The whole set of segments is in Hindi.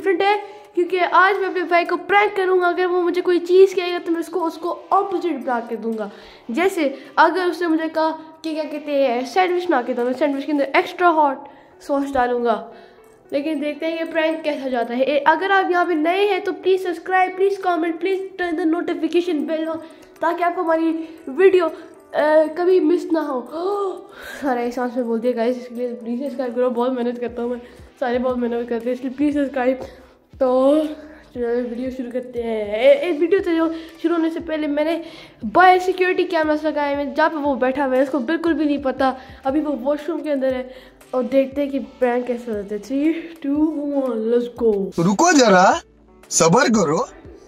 डिफरेंट है, क्योंकि आज मैं अपने भाई को प्रैंक करूंगा। अगर वो मुझे कोई चीज़ कहेगा तो मैं उसको ऑपोजिट बना के दूंगा। जैसे अगर उसने मुझे कहा कि क्या कहते हैं सैंडविच बना के दो, मैं सैंडविच के अंदर एक्स्ट्रा हॉट सॉस डालूंगा। लेकिन देखते हैं ये प्रैंक कैसा जाता है। अगर आप यहाँ पे नए हैं तो please subscribe, please comment, please turn the notification bell हो, ताकि आपको हमारी वीडियो कभी मिस ना हो। सारा एक सांस में बोल दिया गाइस, इसलिए प्लीज़ सब्सक्राइब करो। बहुत मेहनत करता हूँ मैं, सारे बहुत मेहनत करते हैं, इसलिए प्लीज़ सब्सक्राइब। तो वीडियो शुरू करते हैं। एक वीडियो तो जो शुरू होने से पहले मैंने बाय सिक्योरिटी कैमरास लगाए हैं जहाँ पे वो बैठा हुआ है, उसको बिल्कुल भी नहीं पता। अभी वो वॉशरूम के अंदर है और देखते हैं कि प्रैंक कैसे होता है। 3, 2, 1 लेट्स गो। रुको जरा, सब्र करो।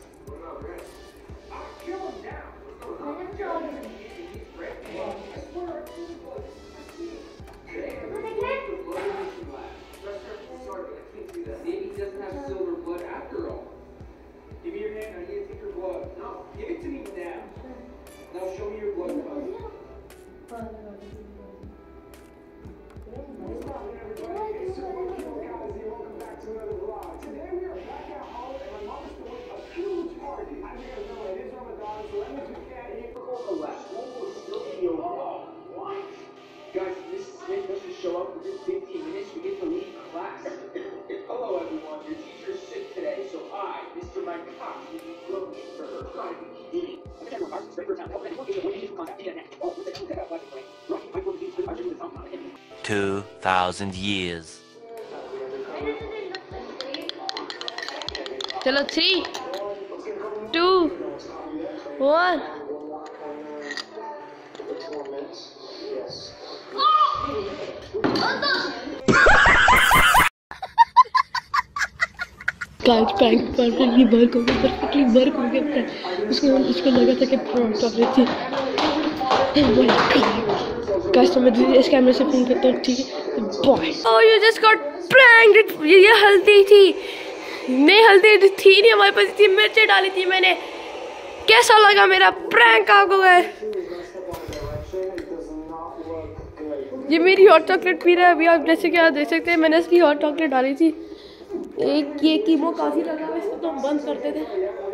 Show up within 15 minutes to get the lead class. Hello everyone, your teacher is sick today, so I, Mr. Mike Cox, will be filling in for her. Try to be kidding. I'm going to have a break for town. Help, anyone give me contact internet. Oh, what the hell is that black plane? Rocky, Mike, what is this? I'm doing something. 2,000 years. चलो 3, 2, 1 गाइस प्रैंक परफेक्टली वर्क हो गया। उसको लगा था कि प्रैंक कर रही थी। गाइस तो मैं इस कैमरे से फोन करता हूँ, ठीक है bye. Oh you just got pranked. ये हल्दी थी नहीं, हल्दी थी नहीं हमारे पास, थी मिर्ची डाली थी मैंने। कैसा लगा मेरा प्रैंक आपको? ये मेरी हॉट चॉकलेट पी रहा है अभी, आप जैसे कि आप देख सकते हैं मैंने इसकी हॉट चॉकलेट डाली थी। एक ये कीमो काफ़ी लगा हुआ है, इसको तो हम बंद करते थे।